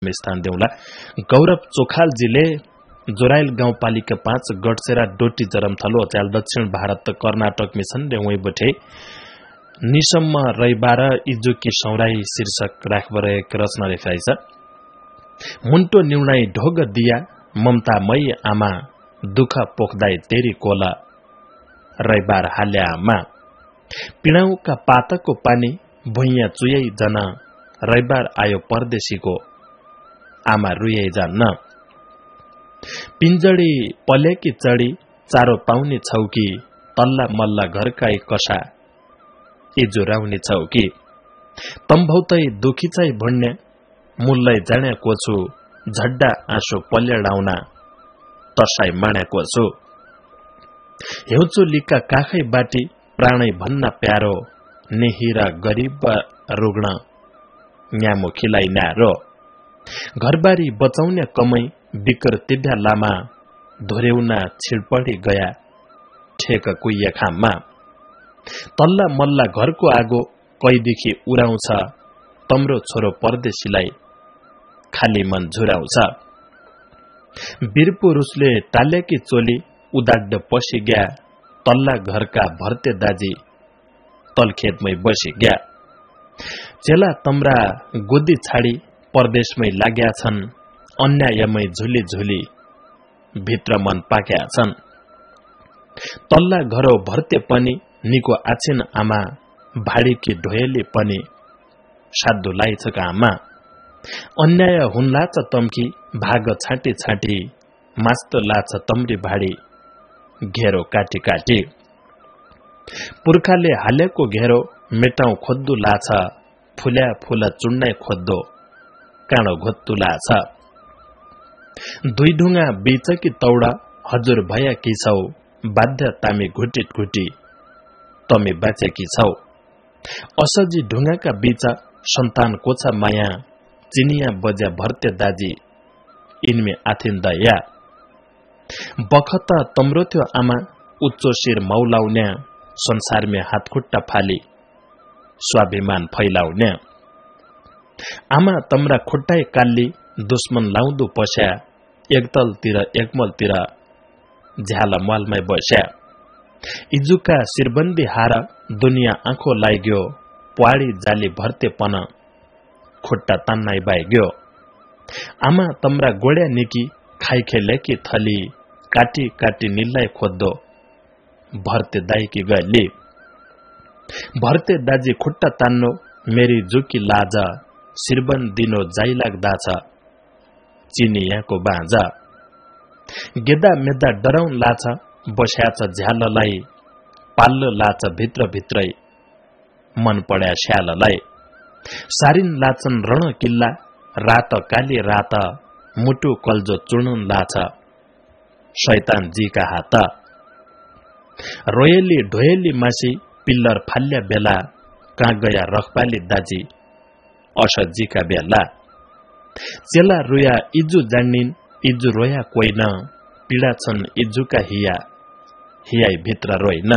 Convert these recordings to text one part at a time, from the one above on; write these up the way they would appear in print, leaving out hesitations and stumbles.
20 में स्थान देउला। गौरव चोखालजीले जोराइल गाउँपालिका 5 गडसेरा डोटी जरमथलो अचाल दक्षिण भारत कर्नाटक मिशन रे उही बठे निसम्म रविबार इजुकी सौराई शीर्षक राखबर एक रचना लेखाइछ। मुन्टो न्युनाई ढोग दिया ममतामयी आमा दुख पोख्दाई तेरी कोला रविबार हाल्या आमा पिणाउका पातको पानी भुइया चुयै जन रविबार आयो परदेशीको आमा रुयै जान्न पिञ्जडी पलेकी चढी चारो पाउने छौकी तल्ला मल्ला घरकाई कसा इजुराउने छौकी तम्भौतै दुखी चाहिँ भन्ने मुल्लै जाण्याको छु झड्डा आँसु पल्याडाउना तसाई माण्याको छु हेउचो लिक्का काखै बाटी प्राणै भन्न प्यारो नेहिरा गरीब रुग्ण न्यामो खिलाई न्यारो घरबारी बचाउने कमै बिकर तिड्या लामा धोरेउना छिडपडी गया ठेक कुइया खाममा तल्ला मल्ला घरको आगो कैदेखि उराउँछ तम्रो छोरो परदेशीलाई खाली मन झुराउँछ वीर पुरुषले टालेकी चोली उदाड्ड पसी ग्या तल्ला घरका भर्ते दाजी तलखेतमै बसी ग्या चेला तम्रा गोदी छाडी परदेशमै लाग्या छन् अन्यायमै झुली झुली भित्र मन पाक्या छन् तल्ला घरो भर्ते पनि निको आछिन आमा भाडीकी ढोयली पनि साधु लाइछका आमा अन्याय हुन्लाछ तम्की भाग छाटी छाटी मास्तो लाछ तम्री भाडी घेरो काटी काटी पुर्खाले हालेको घेरो मेटाउ खोद्दु लाछ फुल्या फुला चुन्नै खोद्दो काँडो घोत्तु लाछ दुई ढुङ्गा बीचकी तौडा हजुर भया कि छौ बाध्य तामी घुटी घुटी तमी बाँचेकी छौ असजी ढुङ्गाका बीच सन्तान कोछा माया चिनिया बज्या भर्ते दाजी इनमे आथिन दया बखत तम्रो थियो आमा उच्चो शिर मौलाउने संसारमे हातखुट्टा फाली स्वाभिमान फैलाउने आमा तम्रा खुट्टाई काल्ली दुश्मन लाउँदु पस्या एकतलतिर एकमलतिर झ्याल मलमै बस्या इजुका शिरबन्दी हार दुनिया आँखो लाग्यो प्वाडी जाली भर्ते पन खुट्टा तान्नाइ बाइग्यो आमा तम्रा गोड्या निकी खाइखेलेकी थली काटी काटी निल्लाई खोद्दो भर्ते दाइकी गली भर्ते दाजी खुट्टा तान्नो मेरी जुकी लाज शिरबन दिनो जाइ लाग्दा छ चिनियाको बाजा गेदा मेदा डराउन लाछ बस्याछ झ्याललाई पाल्लो लाछ भित्र भित्रै मन पड्या स्याललाई सारिन लाछन् रण किल्ला रात काली रात मुटु कल्जो चुर्नुन लाछ शैतान जीका हात रोयली ढोयली मासी पिल्लर फाल्या बेला कहाँ गया रखपाली दाजी असजीका बेला चेला रुया इजु जान्निन इजु रोया कोइन पीडा छन् इजुका हिया हियाई भित्र रोइन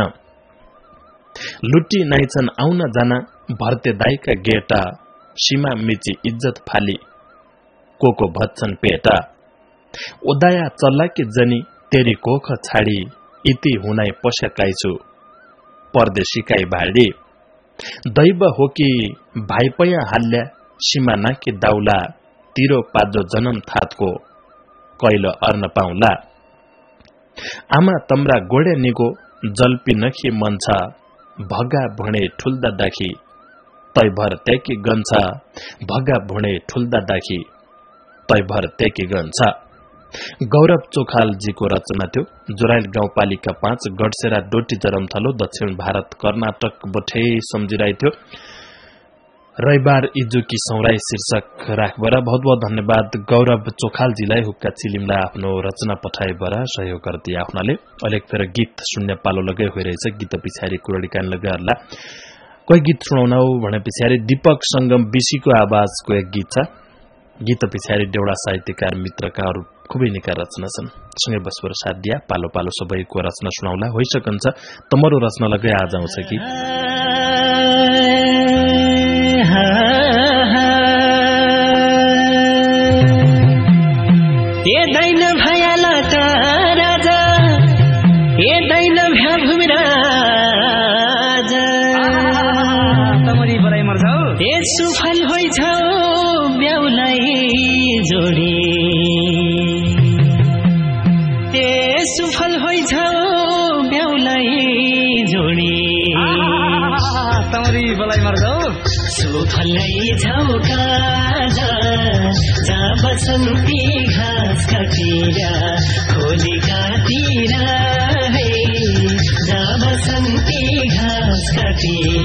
लुटी नाइछन् आउन जाना भर्ते दाइका गेटा सीमा मिची इज्जत फाली कोको भत्छन् पेटा उदाया चल्लाकी जनी तेरी कोख छाडी इति हुनाई पस्याकाइछु परदेशीकाई भाडी दैव हो कि भाइपया हाल्या सीमा नाकी दाउला तिरो पाजो जनम थातको कैलो अर्न पाउला आमा तम्रा गोडे निगो जल्पी नखी मन छ भगा भुणे ठुल्दा दाखी तैभर तेकी गन्छ भगा भुणे ठुल्दा दाखी तैभर तेकी गन्छ गौरव चोखालजीको रचना थियो। जोराइल गाउँपालिका 5 गडसेरा डोटी जरमथलो दक्षिण भारत कर्नाटक बठे सम्झिराइ थियो। रविबार इजुकी सौराई शीर्षक राखबर बहुत बहुत धन्यवाद गौरव चोखालजीलाई हुक्का चिलिमलाई आफ्नो रचना पठाएबर सहयोग गर्दै आफ्नाले अलिक फेर गीत सुन्ने पालो लगै होइरहेछ। गीत पछाडि कुरडिकान लगाइरला कोही गीत सुनाउनौ भने पछाडि दीपक संगम बिसीको आवाजको एक गीत छ। गीत पछाडि देउडा साहित्यकार मित्रका अरु खुबै निका रचना छन्। सँगै बसवर साथ दिया पालो पालो सबैको रचना सुनाउला होइसकन्छ। तमरो रचना लगै आज आउँछ कि ए दैन भयाला त राजा ए दैन भ्या भूमिराजा तमरी बराई मर्छौ ए सुफल होइछौ ब्याउलाई जोडी ए सुफल होइछौ ब्याउलाई जोडी तमरी बलाई मर्छौ सुफलै छौ काजा जा बसन्ती घाँस काटेर खोली काटेर है जा बसन्ती घाँस काटेर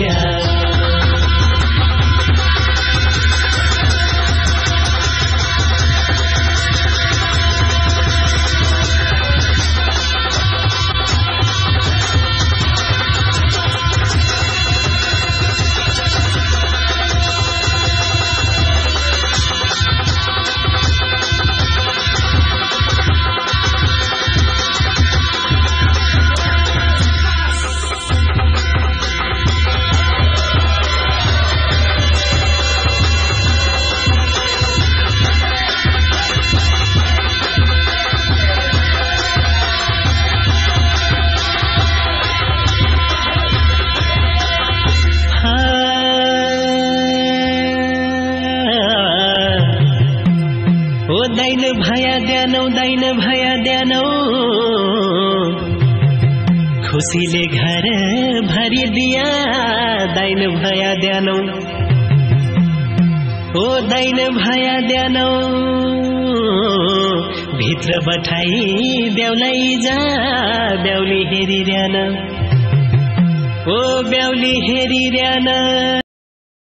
दैन भया दैनौ खुसीले घर भरिदिया दैन भया दैनौ ओ दैन भया दैनौ भित्र बठाई ब्याउलाई जा ब्याउली हेरिरहन ओ ब्याउली हेरिरहन